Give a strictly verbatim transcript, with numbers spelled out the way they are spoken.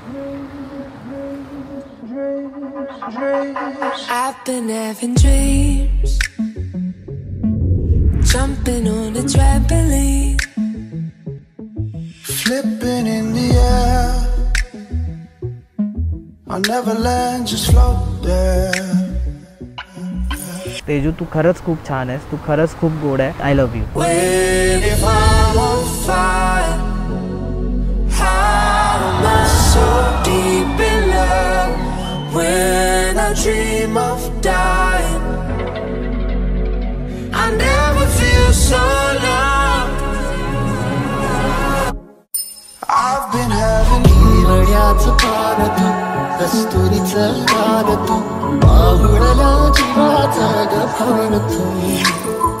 I've been having dreams, jumping on a trampoline, flipping in the air. I'll never land, just float there. Tezu तू खरंच खूप छान आहेस, तू खरंच खूप गोड आहे. I love you. When if I'm on fire, how am I so deep in love? When I dream of dying, I never feel so loved. I've been having हिरड्याचं पान तू, कस्तुरीचं गान तू, माहुळला जीवाचा गभान तू.